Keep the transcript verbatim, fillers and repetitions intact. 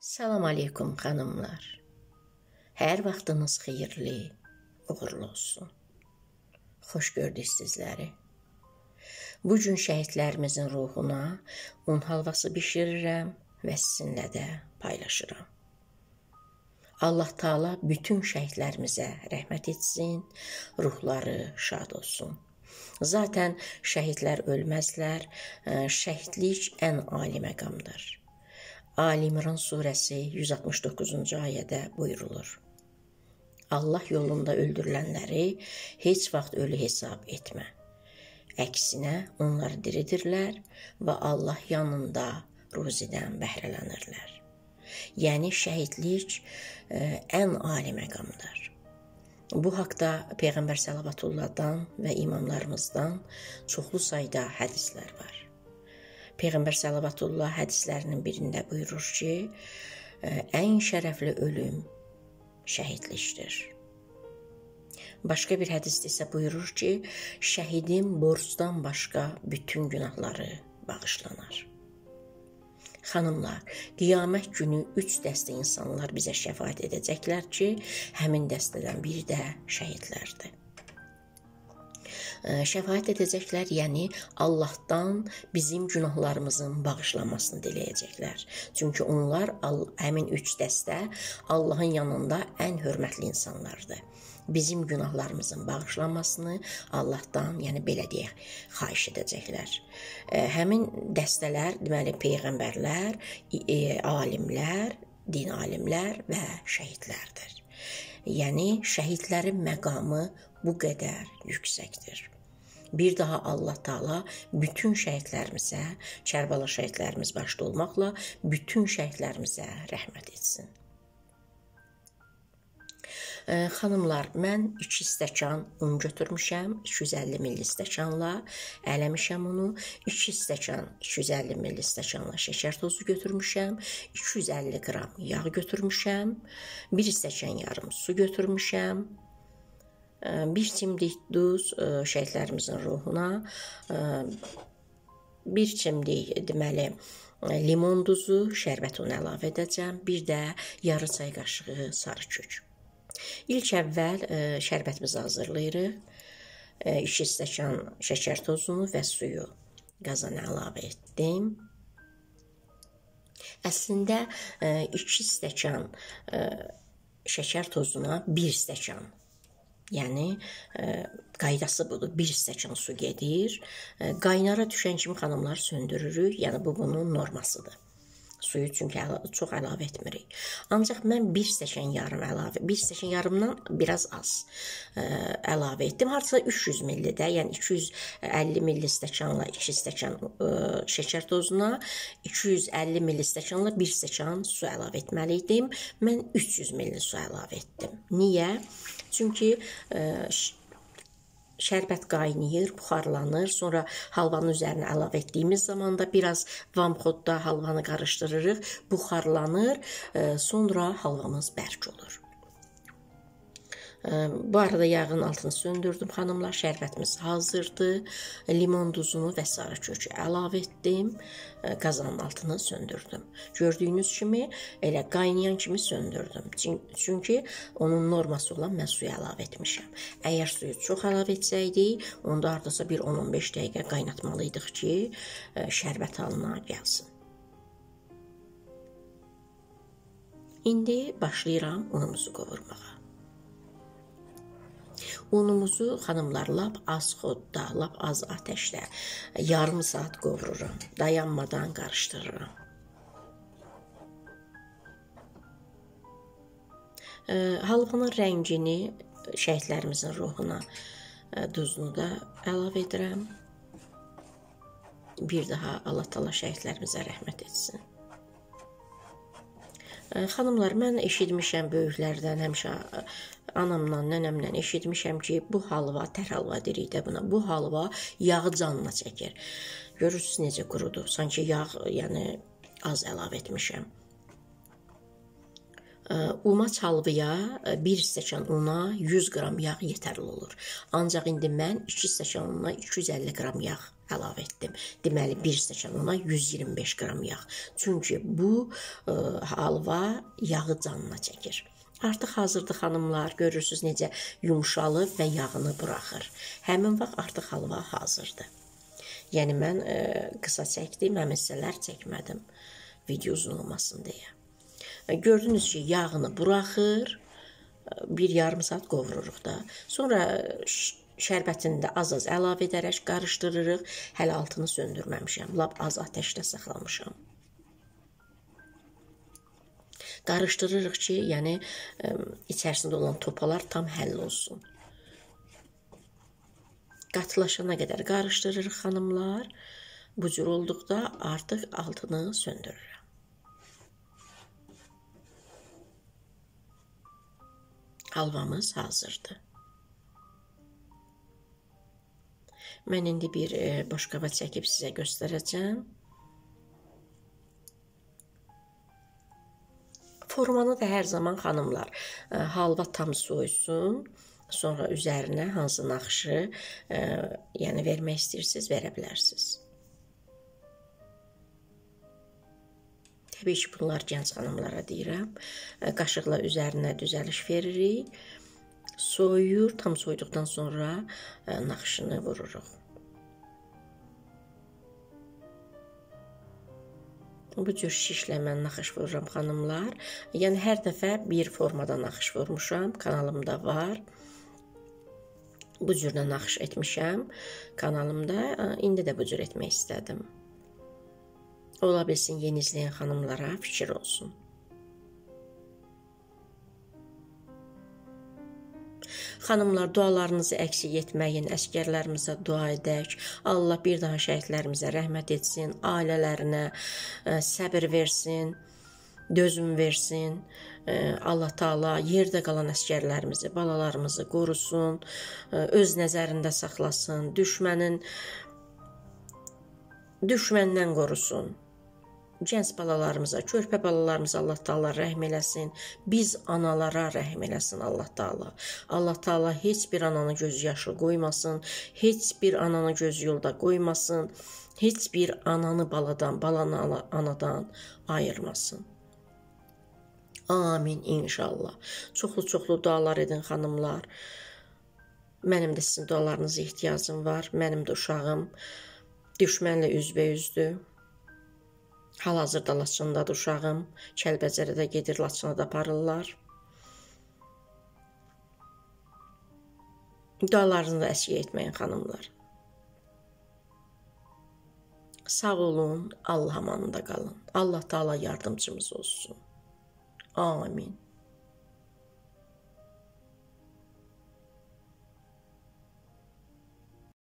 Salam aleykum xanımlar. Hər vaxtınız xeyirli, uğurlu olsun. Xoş gördük sizləri. Bugün şəhidlərimizin ruhuna un halvası bişirirəm və sizinlə də paylaşıram. Allah Taala bütün şəhidlərimizə rəhmət etsin, ruhları şad olsun. Zaten şəhidlər ölməzlər, şəhidlik ən ali məqamdır. Ali İmran surəsi yüz altmış doqquzuncu ayədə buyurulur. Allah yolunda öldürülənləri heç vaxt ölü hesab etmə. Əksinə onları diridirlər və Allah yanında ruzidən bəhrələnirlər. Yəni şəhidlik ə, ən ali məqamdır. Bu haqda Peyğəmbər Səlavatıllahdan və imamlarımızdan çoxlu sayda hədislər var. Peyğəmbər Səlavatullah hədislərinin birində buyurur ki, ən şərəfli ölüm şəhidlikdir. Başqa bir hədisdə isə buyurur ki, şəhidin borcdan başqa bütün günahları bağışlanar. Xanımlar, qiyamət günü üç dəstə insanlar bizə şəfaət edəcəklər ki, həmin dəstədən biri də şəhidlərdir. Şəfaət edəcəklər, yəni Allahdan bizim günahlarımızın bağışlanmasını diləyəcəklər. Çünki onlar, həmin üç dəstə Allahın yanında ən hörmətli insanlardır. Bizim günahlarımızın bağışlanmasını Allahdan, yəni belə deyək, xahiş edəcəklər. Həmin dəstələr, deməli, peyğəmbərlər, alimlər, din alimlər və şəhidlərdir. Yəni, şəhidlərin məqamı bu qədər yüksəkdir. Bir daha Allah Taala bütün şəhidlərimizə, Kərbala şəhidlərimiz başda olmaqla bütün şəhidlərimizə rəhmət etsin. Xanımlar, mən iki stəkan un götürmüşəm, iki yüz əlli milli stəkanla ələmişəm onu, iki stəkan, iki yüz əlli milli stəkanla şəkər tozu götürmüşəm, iki yüz əlli qram yağ götürmüşəm, bir stəkan yarım su götürmüşəm, bir çimdik duz şəhidlərimizin ruhuna, bir çimdik, deməli, limon duzu, şərbət onu əlavə edəcəm, bir də yarı çay qaşığı sarı kök. İlk əvvəl şərbətimizi hazırlayırıq. iki stəkan şəkər tozunu və suyu qazana əlavə etdim. Əslində iki stəkan şəkər tozuna bir stəkan, yəni qaydası budur, bir stəkan su gedir. Qaynara düşən kimi xanımlar söndürürük, yəni bu bunun normasıdır. Suyu çünki əla, çox əlavə etmirik. Ancaq mən bir stəkan yarım əlavə, bir stəkan yarımdan biraz az ə, əlavə etdim. Harca üç yüz millidə, yəni iki yüz əlli milli stəkanla iki stəkan ə, şəkər tozuna, iki yüz əlli milli stəkanla bir stəkan su əlavə etməli idim. Mən üç yüz milli su əlavə etdim. Niyə? Çünki ə, şərbət qaynayır, buxarlanır, sonra halvanın üzərinə əlavə etdiyimiz zaman da biraz vamxodda halvanı qarışdırırıq, buxarlanır, sonra halvamız bərk olur. Bu arada yağın altını söndürdüm xanımlar, şərbətimiz hazırdır, limon duzunu və sarı kökü əlavə etdim, qazanın altını söndürdüm. Gördüyünüz kimi elə qaynayan kimi söndürdüm, çünki onun norması olan mən suyu əlavə etmişəm. Əgər suyu çox əlavə etsəydik, onda hardasa bir on on beş dəqiqə qaynatmalıydıq ki, şərbət halına gəlsin. İndi başlayıram unumuzu qovurmağa. Unumuzu xanımlar lap az xodda, lap az ateşdə yarım saat qovururam, dayanmadan qarışdırıram. Halvanın rəngini şəhidlərimizin ruhuna, duzunu da əlavə edirəm. Bir daha Allah Taala şəhidlərimizə rəhmət etsin. Xanımlar, mən eşitmişəm böyüklərdən, həmişə anamla, nənəmlə eşitmişəm ki, bu halva, tər halva deyirik də buna, bu halva yağı canına çəkir. Görürsünüz necə qurudur, sanki yağ, yəni az əlavə etmişəm. Umaç halvaya bir stəkan una yüz qram yağ yetərli olur. Ancaq indi mən iki stəkan una iki yüz əlli qram yağ əlavə etdim. Deməli, bir stəkan una yüz iyirmi beş qram yağ. Çünki bu ə, halva yağı canına çəkir. Artıq hazırdır xanımlar, görürsünüz necə yumşalır və yağını buraxır. Həmin vaxt artıq halva hazırdır. Yəni mən ə, qısa çəkdim, əmissələr çəkmədim video uzun olmasın deyə. Gördünüz ki, yağını buraxır, bir yarım saat qovururuq da. Sonra şərbətini də az-az əlavə edərək qarışdırırıq. Hələ altını söndürməmişəm, lap az ateşdə saxlamışam. Qarışdırırıq ki, yəni içərisində olan topalar tam həll olsun. Qatılaşana qədər qarışdırırıq xanımlar. Bu cür olduqda artıq altını söndürürük. Halvamız hazırdır. Mən indi bir boşqaba çəkib sizə göstərəcəm. Formanı da hər zaman xanımlar, halva tam soysun, sonra üzərinə hansı naxışı yəni vermək istəyirsiniz, verə bilərsiniz. Təbii ki, bunlar gənc xanımlara deyirəm. Qaşıqla üzərinə düzəliş veririk. Soyuyur, tam soyduqdan sonra naxışını vururuq. Bu cür şişlə mən naxış vururam xanımlar. Yəni hər dəfə bir formada naxış vurmuşam. Kanalımda var. Bu cürlə naxış etmişəm kanalımda. İndi də bu cür etmək istədim. Ola bilsin yeni izləyən xanımlara fikir olsun. Xanımlar, dualarınızı əksik etməyin, əskərlərimizə dua edək. Allah bir daha şəhidlərimizə rəhmət etsin, ailələrinə səbir versin, dözüm versin. Allah Taala yerdə qalan əskərlərimizi, balalarımızı qorusun, öz nəzərində saxlasın, düşmənin düşməndən qorusun. Gənc balalarımıza, körpə balalarımıza Allah Taala rəhm eləsin. Biz analara rəhm eləsin Allah Taala. Allah Taala heç bir ananı göz yaşı qoymasın, heç bir ananı göz yolda qoymasın, heç bir ananı baladan, balanı anadan ayırmasın. Amin inşallah. Çoxlu-çoxlu dualar edin xanımlar. Mənim də sizin dualarınıza ehtiyacım var. Mənim də uşağım düşmənlə üzbəyüzdür. Hal-hazırda Laçındadır uşağım. Kəlbəcərə gedir, Laçına da aparırlar. Dualarını da əksik etməyin xanımlar. Sağ olun, Allah amanında qalın. Allah Taala yardımcımız olsun. Amin.